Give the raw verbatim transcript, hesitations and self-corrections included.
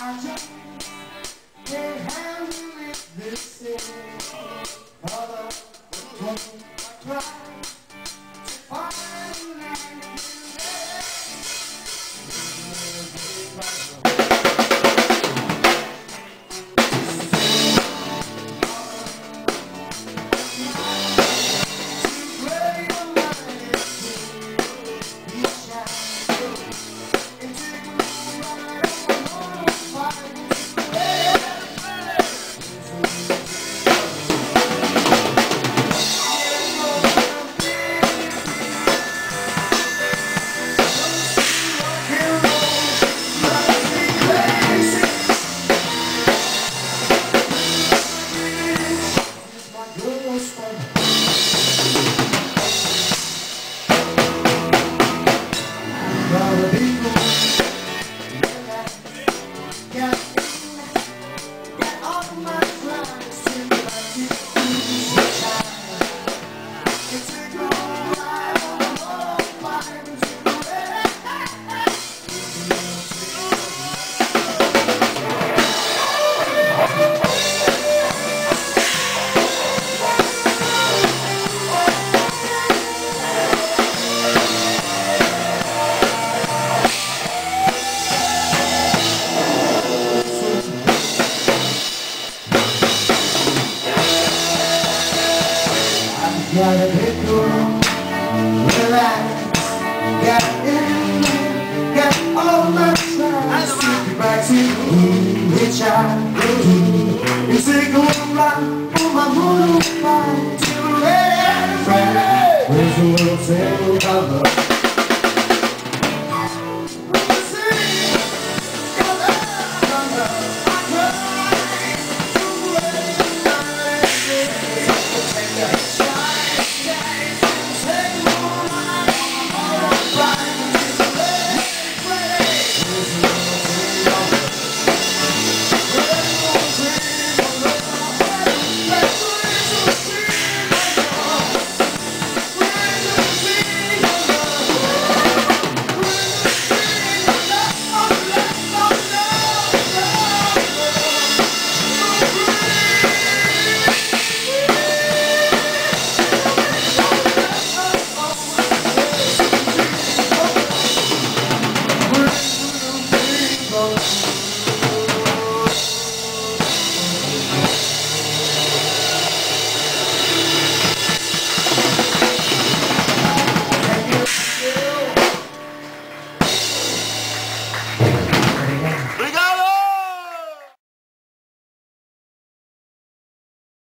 Gotta be cool, relax, got in there, got all my time. Take you back to who which I do. You say go around for my moon fire to the red. Where's the world say about love?